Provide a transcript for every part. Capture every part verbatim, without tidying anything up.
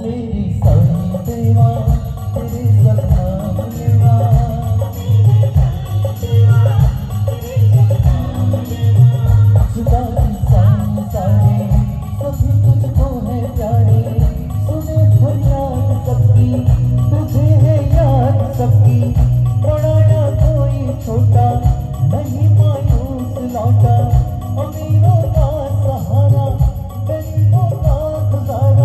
मेरी साई देवा तेरे सलाम लेवा जुदा इंसान सारे सभी तुझको है प्यारे सुने फरियाद सबकी तुझे है याद सबकी बड़ा या कोई छोटा नहीं मायूस लौटा अमीरों का सहारा गरीबों का गुजारा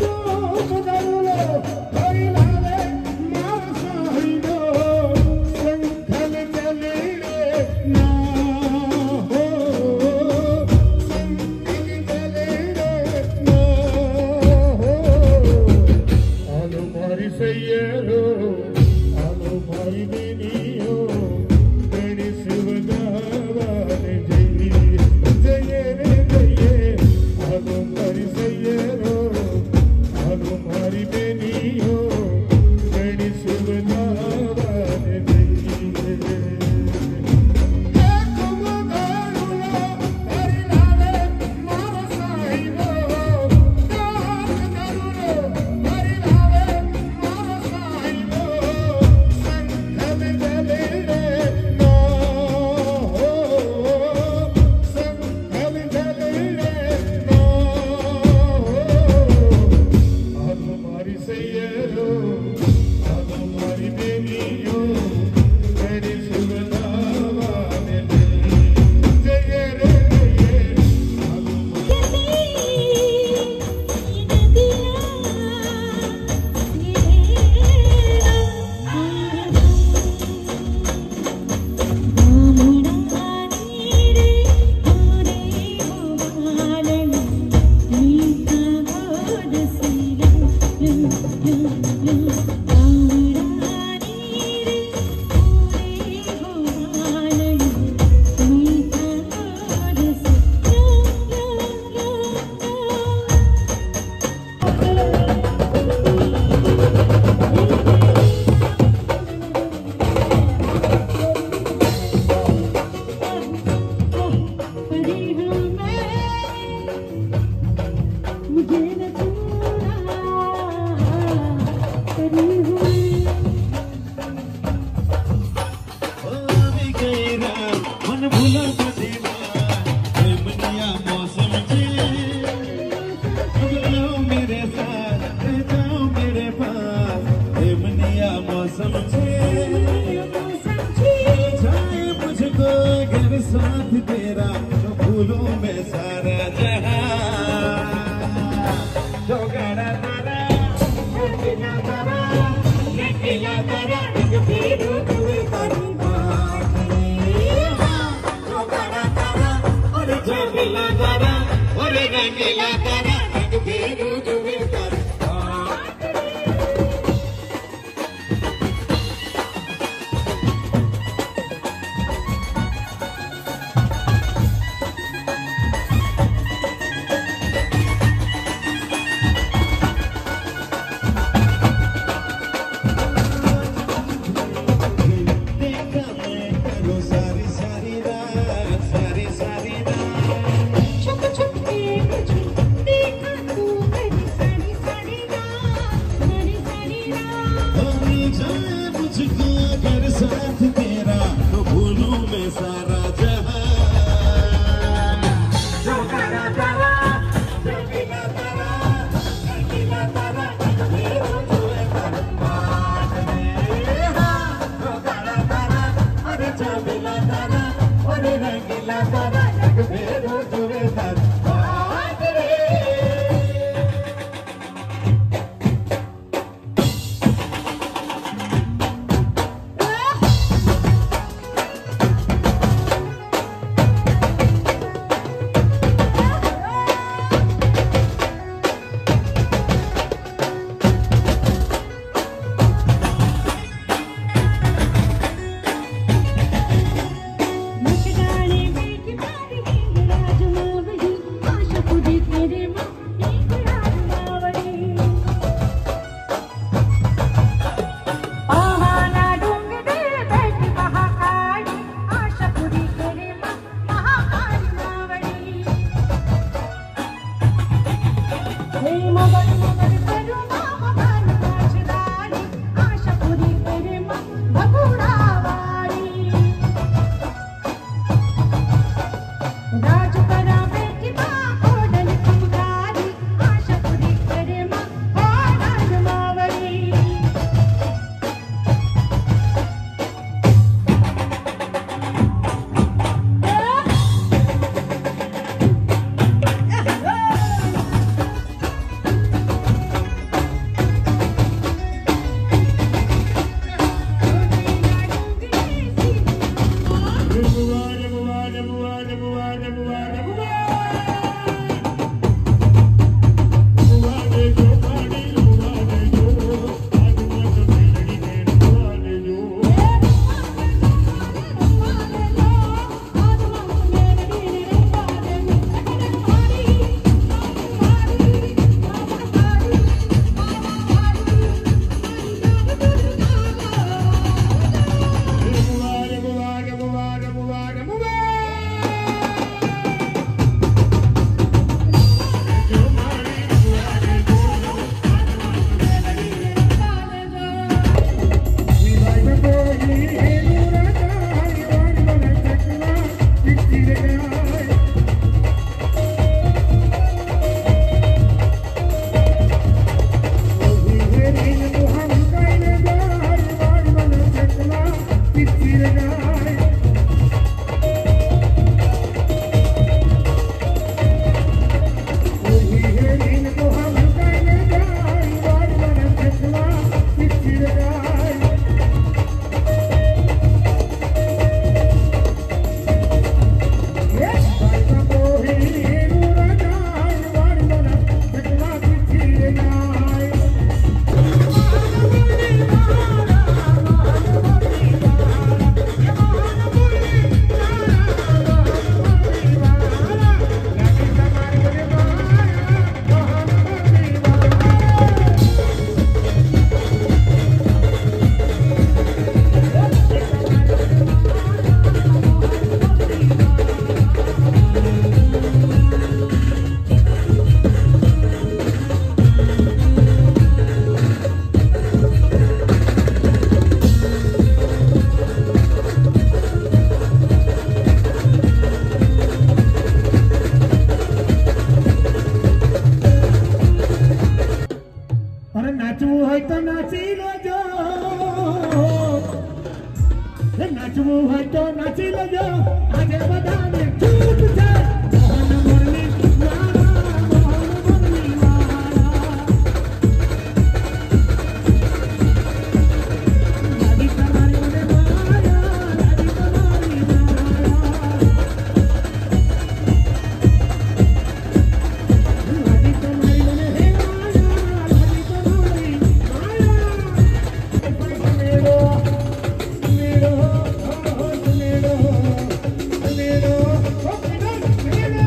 साथ तेरा तो भूलूं मैं सारा जहां जो गड़ा तारा गिला तारा गिला तारा फिर तुझे करी बात जो गड़ा तारा और जो गिला तारा और गिला तारा फिर तुझे करी साथ तेरा तो भूलूं मैं सारा जहां जो गड़ा तारा जो गिला तारा गिला तारा फिर तुझे करूं बात जो गड़ा तारा और जो गिला तारा और गिला तारा फिर तुझे करूं बात रे Hey, mother, mother, नाचवू है तो नाची लो जो नाचवू है तो नाची लो जो आजे बदाने छूट जाए मोहन मुरली मारा मोहन मुरली मारा लागी तुम्हारी मुझे माया लागी तुम्हारी माया लागी तुम्हारी मुझे है माया लागी तुम्हारी माया मेरो मेरो मेरो मेरो मेरो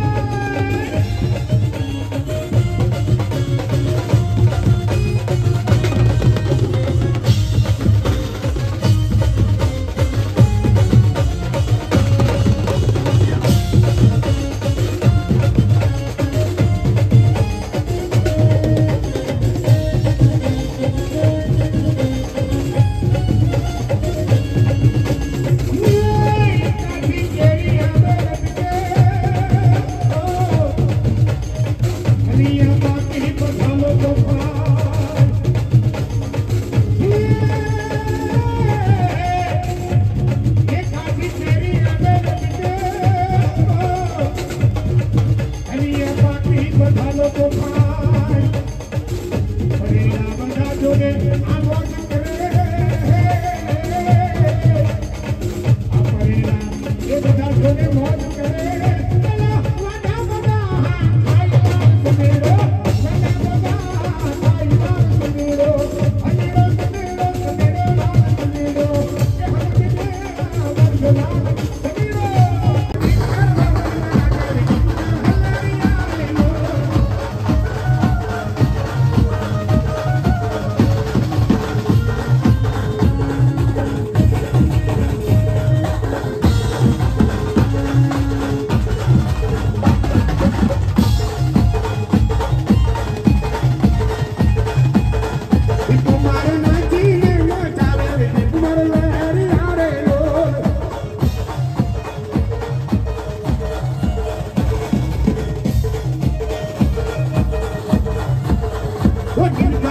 What